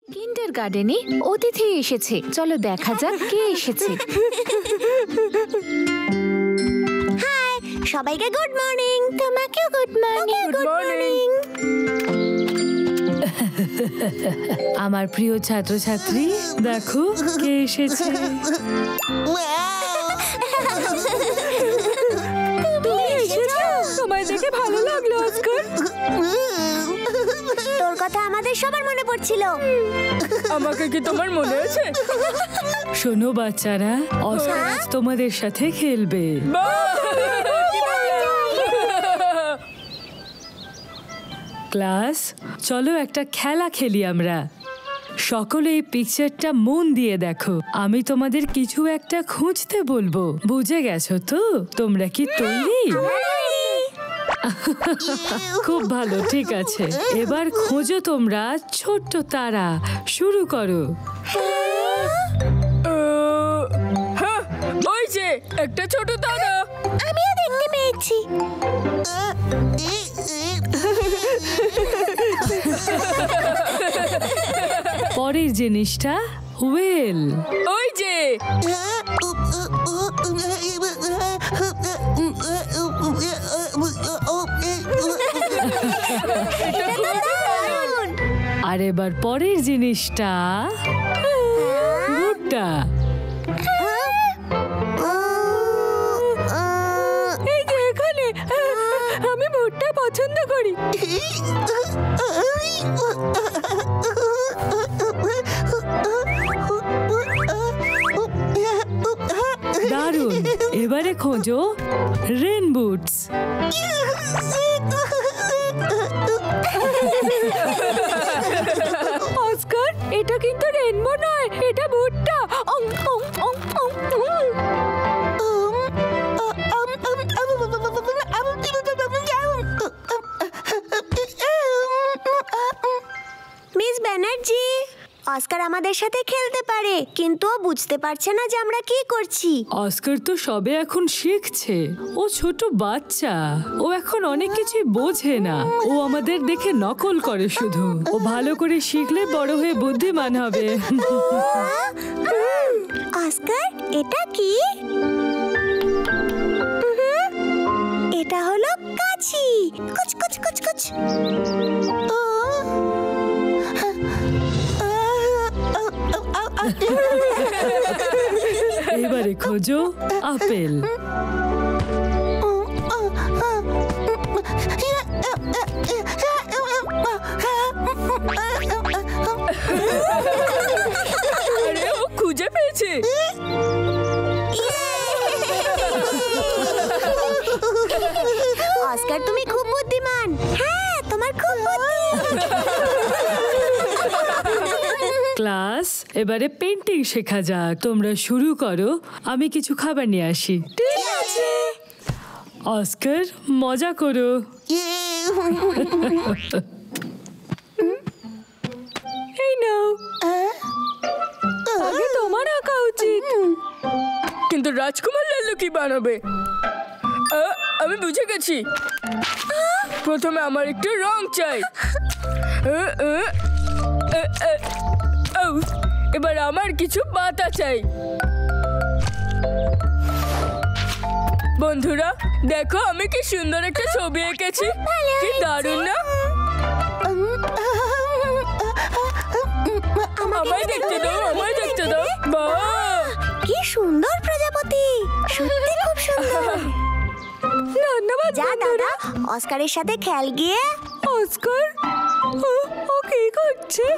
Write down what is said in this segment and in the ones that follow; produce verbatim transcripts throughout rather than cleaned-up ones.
কিন্ডার গার্ডেনে অতিথি এসেছে, চলো দেখা যাক কে এসেছে। হাই সবাইকে, গুড মর্নিং। তোমাকেও গুড মর্নিং। Good morning. আমার প্রিয় ছাত্রছাত্রী, দেখো কে এসেছে। তুমি এসেছো? তোমায় দেখে ভালো লাগলো অস্কার। তোর কথা আমাদের সবার মনে পড়ছিল। আমাকে কি তোমার মনে আছে? শোনো বাচ্চারা, অস্কার আজ তোমাদের সাথে খেলবে। ক্লাস, চলো একটা খেলা খেলি আমরা। সকলে এই পিকচারটা মন দিয়ে দেখো। আমি তোমাদের কিছু একটা খুঁজতে বলবো, বুঝে গেছো তো? তোমরা কি তৈরি? খুব ভালো, ঠিক আছে। এবার খোঁজো তোমরা ছোট্ট তারা। শুরু করো। ওই যে একটা ছোট তারা, আমিও দেখতে পেয়েছি। পরের জিনিসটা হুইল। ওই যে আর এবার পরের জিনিসটা ভুট্টা। এই যে এখানে, আমি ভুট্টা পছন্দ করি। দারুণ, এবারে খোঁজো রেন বুটস। অস্কার, এটা কিন্তু রেনবো নয়, এটা ভুট্টা। মিস ব্যানার্জি, অস্কার আমাদের সাথে খেলতে পারে, কিন্তু ও বুঝতে পারছে না যে আমরা কি করছি। অস্কার তো সবে এখন শিখছে, ও ছোট বাচ্চা, ও এখন অনেক কিছু বোঝে না। ও আমাদের দেখে নকল করে শুধু। ও ভালো করে শিখলে বড় হয়ে বুদ্ধিমান হবে। অস্কার, এটা কি? এটা হলো কাঁচি। কুচ কুচ কুচ কুচ। এবারে খোঁজো আপেল। আরে ও খুঁজে পেয়েছে। অস্কার, তুমি খুব বুদ্ধিমান। হ্যাঁ, তোমার খুব বুদ্ধি। ক্লাস, এবারে পেন্টিং শেখা যাক। তোমরা শুরু করো, আমি কিছু খাবার নিয়ে আসি। ঠিক আছে। অস্কার, মজা করো। এই নাও, আগে তোমার আঁকা উচিত। কিন্তু রাজকুমার লাল্লু কি বানাবে? আমি বুঝে গেছি। প্রথমে আমার একটু রং চাই। এবার আমার কিছু পাতা চাই। বন্ধুরা দেখো, আমি কি সুন্দর একটা ছবি এঁকেছি। কি দারুণ না? আমায় দেখতে দাও, আমায় দেখতে দাও। বাহ, কি সুন্দর প্রজাপতি, সত্যি খুব সুন্দর। ধন্যবাদ। যা দাদা, অস্কারের সাথে খেল গিয়ে। অস্কার, ও কি করছে?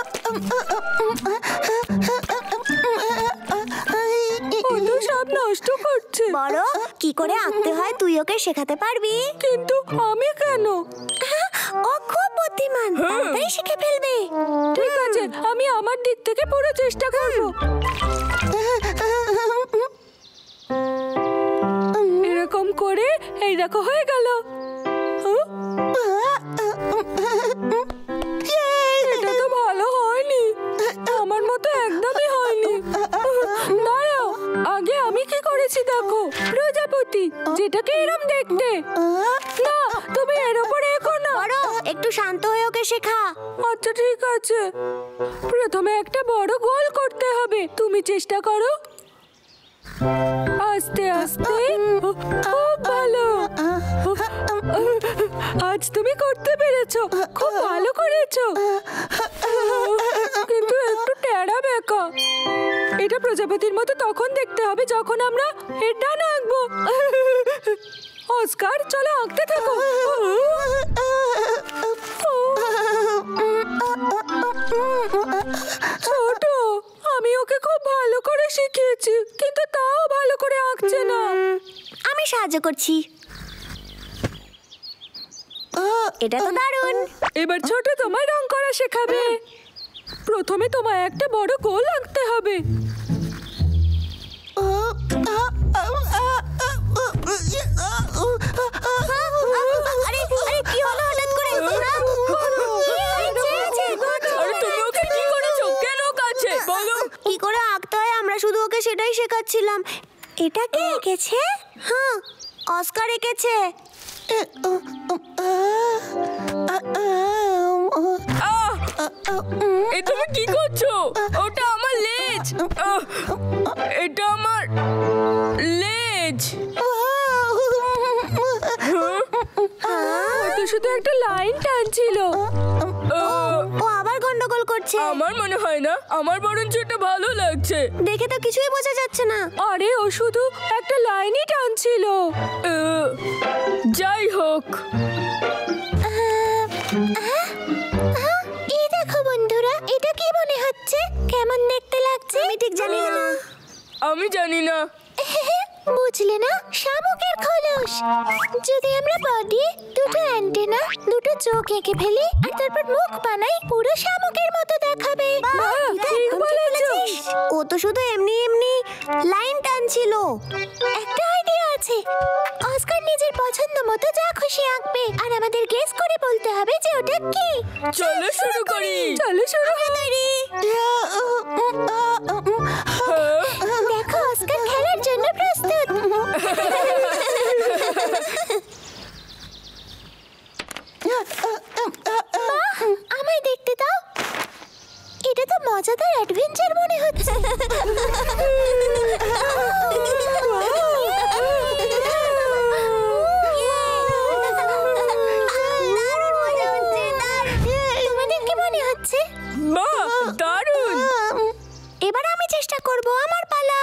ও তো সব নষ্ট করছে। বড় কি করে আঁকতে হয় তুই ওকে শেখাতে পারবি। কিন্তু আমি কেন? ও খুব বুদ্ধিমান, তাড়াতাড়ি শিখে ফেলবে। ঠিক আছে, আমি আমার দিক থেকে পুরো চেষ্টা করব। এরকম করে এই দেখো হয়ে গেল। এটা তো ভালো হয়নি, আমার মতো একদমই হয়নি। দাঁড়াও, আগে আমি কি করেছি দেখো। প্রজাপতি, যেটাকে এরম দেখতে। না, তুমি এর উপরে এগো না। বড় একটু শান্ত হয়ে ওকে শেখা। আচ্ছা ঠিক আছে, প্রথমে একটা বড় গোল করতে হবে। তুমি চেষ্টা করো। আস্তে আস্তে। খুব ভালো। আজ তুমি করতে পেরেছো, খুব ভালো করেছো, কিন্তু একটু টেরা বেঁকা। এটা প্রজাপতির মতো তখন দেখতে হবে যখন আমরা এর ডান আঁকবো। অস্কার, চলো আঁকতে থাকো। ছোট, আমি ওকে খুব ভালো করে শিখিয়েছি, কিন্তু তাও ভালো করে আঁকছে না। আমি সাহায্য করছি। এটা তো দারুণ। এবার ছোট তোমায় রং করা শেখাবে। প্রথমে তোমায় একটা বড় গোল আঁকতে হবে। আরে আরে কি হলো হঠাৎ করে? আরে তুমি ওকে কি করেছো? কেন কাছে বলো? কি করে আঁকতে হয় আমরা শুধু ওকে সেটাই শেখাচ্ছিলাম। এটা কে এঁকেছে? হ্যাঁ, অস্কার এঁকেছে। এ তুমি কি করছো? ওটা আমার লেজ। এটা আমার লেজ। ওটা শুধু একটা লাইন টানছিল। ও আবার গন্ডগোল করছে। আমার মনে হয় না, আমার বরঞ্চ এটা ভালো লাগছে। দেখে তো কিছুই বোঝা যাচ্ছে না। আরে ও শুধু একটা লাইনই টানছিল। যাই হোক, এই দেখো বন্ধুরা, এটা কি মনে হচ্ছে? কেমন দেখতে লাগছে? আমি ঠিক জানি না। আমি জানি না। বুঝলে না, শামুকের খোলস। যদি আমরা বডি, দুটো অ্যান্টেনা, দুটো চোখ এঁকে ফেলি আর তারপর মুখ বানাই, পুরো শামুকের মতো দেখাবে। ঠিক বলেছিস। ও তো শুধু এমনি এমনি লাইন টানছিল। একটা আইডিয়া আছে। অস্কার নিজের পছন্দ মতো যা খুশি আঁকবে, আর আমাদের গেস করে বলতে হবে যে ওটা কি। চলো শুরু করি। চলো শুরু তৈরি। দেখো, অস্কার খেলার জন্য প্রস্তুত। আমায় দেখতে দাও। এটা তো মজাদার অ্যাডভেঞ্চার মনে হচ্ছে। তোমাদের কি মনে হচ্ছে? বাহ, দারুণ। এবার আমি চেষ্টা করব। আমার পালা।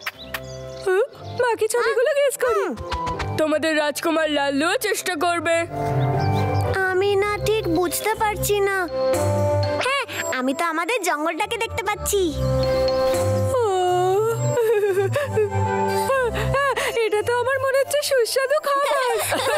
বাকি ছবিগুলো গেস করি। তোমাদের রাজকুমার লাল্লুও চেষ্টা করবে। আমি না ঠিক বুঝতে পারছি না। হ্যাঁ, আমি তো আমাদের জঙ্গলটাকে দেখতে পাচ্ছি। এটা তো আমার মনে হচ্ছে সুস্বাদু খাবার।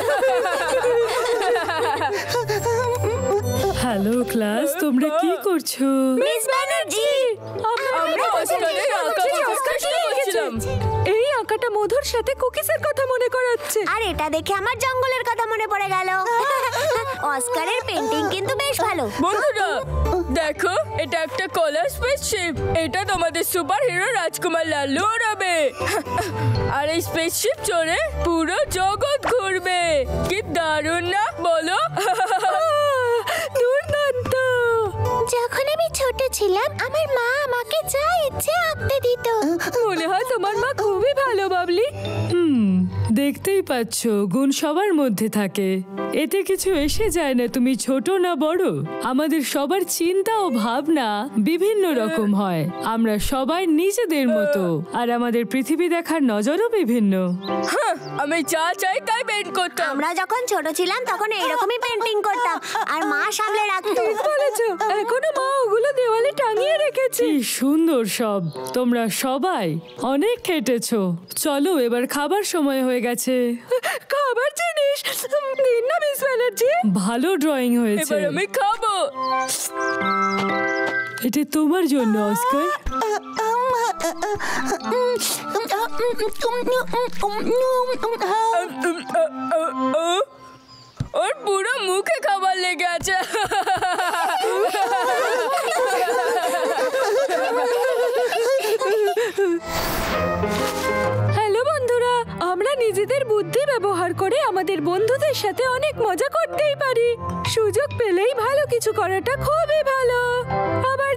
হ্যালো ক্লাস, তোমরা কি করছো? মিস ব্যানার্জি, আমরা অস্কারের আঁকা চেষ্টা করছিলাম। এই আঁকাটা মধুর সাথে কুকিজের কথা মনে করাচ্ছে। আর এটা দেখে আমার জঙ্গলের কথা মনে পড়ে গেল। অস্কারের পেন্টিং কিন্তু বেশ ভালো। বন্ধুরা দেখো, এটা একটা কলার স্পেসশিপ। এটা তোমাদের সুপার হিরো রাজকুমার লাল্লু ওড়াবে। আর এই স্পেসশিপ চড়ে পুরো জগৎ ঘুরবে। কি দারুণ না বলো? দুর্দান্ত। যখন আমি ছোট ছিলাম, আমার মা আমাকে যা ইচ্ছে আঁকতে দিত। মনে হয় তোমার মা খুবই ভালো, বাবলি। হুম, দেখতেই পাচ্ছ গুণ সবার মধ্যে থাকে, এতে কিছু এসে যায় না তুমি ছোট না বড়। আমাদের সবার চিন্তা ও ভাবনা বিভিন্ন রকম হয়। আমরা সবাই নিজেদের মতো, আর আমাদের পৃথিবী দেখার নজরও বিভিন্ন। আমি যা চাই তাই পেন্ট করতাম। আমরা যখন ছোট ছিলাম তখন এইরকমই পেন্টিং করতাম, আর মা সামলে রাখতো। বলেছো, এখনো মা ওগুলো দেওয়ালে টাঙিয়ে রেখেছে। কি সুন্দর সব। তোমরা সবাই অনেক খেটেছো। চলো এবার খাবার সময় হয়ে গেছে। খাবার জিনিস দিন না মিস ব্যানার্জি। ভালো ড্রয়িং হয়েছে, এবার আমি খাবো। এটা তোমার জন্য অস্কার। ওর পুরো মুখে খাবার লেগে আছে। হ্যালো বন্ধুরা, আমরা নিজেদের বুদ্ধি ব্যবহার করে আমাদের বন্ধুদের সাথে অনেক মজা করতেই করতেই পারি। সুযোগ পেলেই ভালো কিছু করাটা খুবই ভালো। আবার